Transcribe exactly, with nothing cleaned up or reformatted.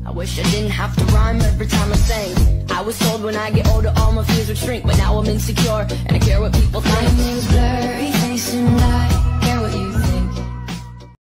I wish I didn't have to rhyme every time I sang. I was told when I get older all my fears would shrink, but now I'm insecure and I care what people think. My name's Blurry.